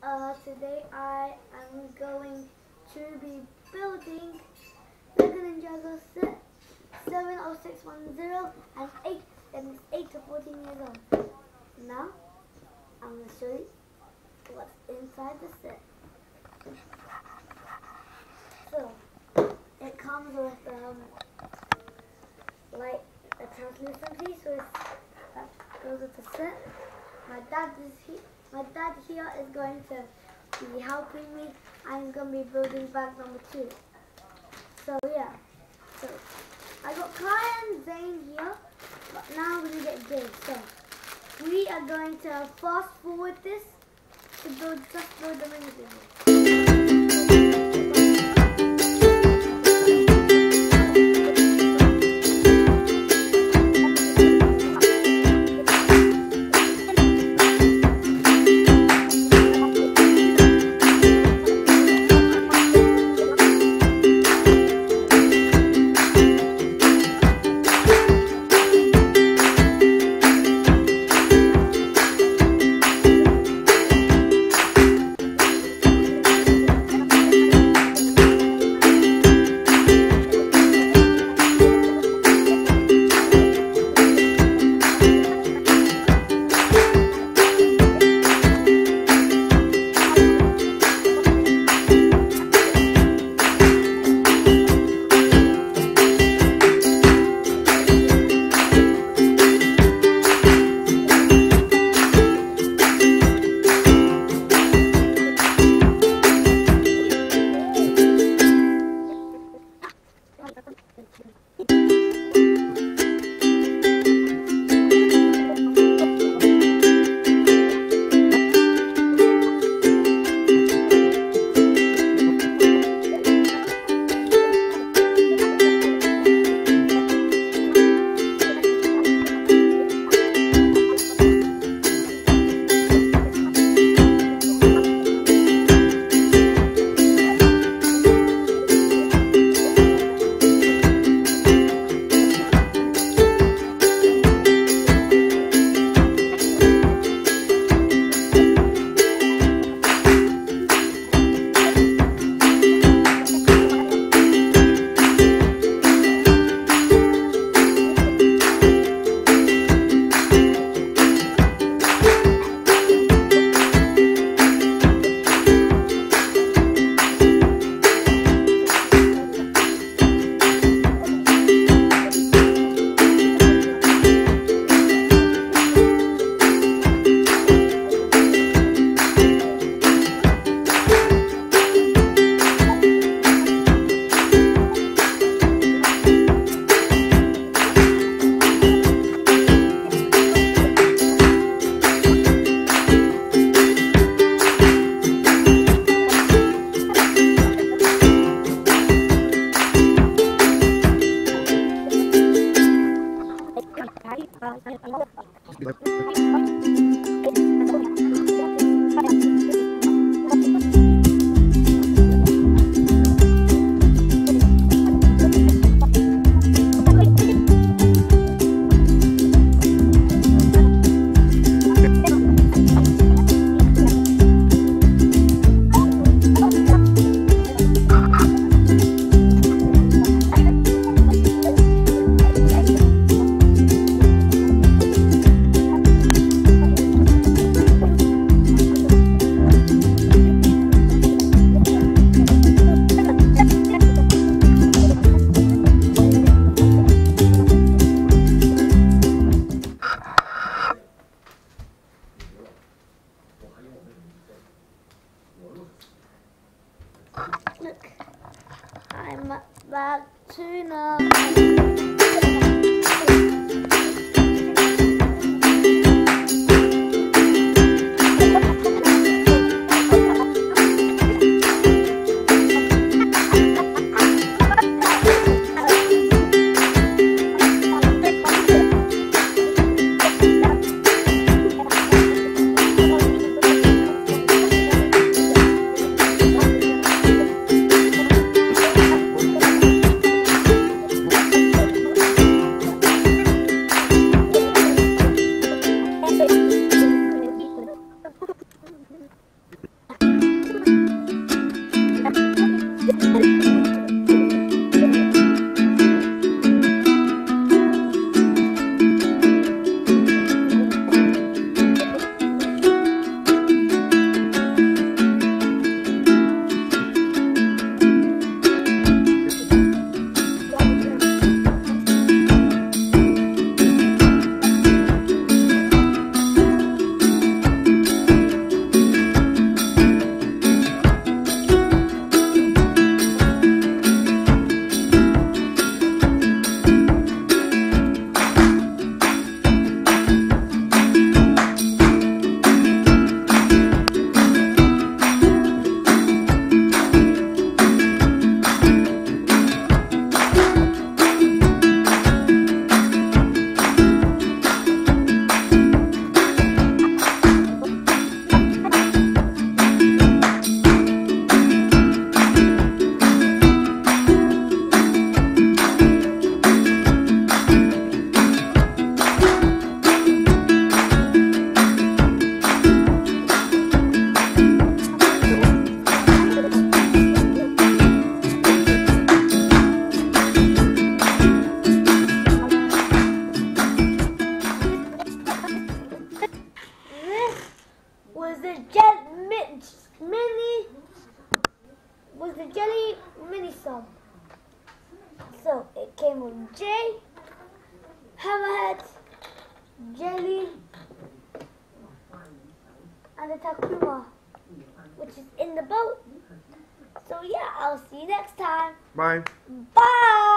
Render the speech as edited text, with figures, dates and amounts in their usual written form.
Today I am going to be building Lego Ninjago set 70610 and it's 8 to 14 years old. Now I'm going to show you what's inside the set. So it comes with like a translucent piece, so that goes with the set. My dad here is going to be helping me. I'm going to be building bag number 2. So yeah, so I got Kai and Zane here, but now we're going to get Jay. So we are going to fast forward this to just build the mini. Jelly, and the Takuma, which is in the boat. So yeah, I'll see you next time. Bye. Bye!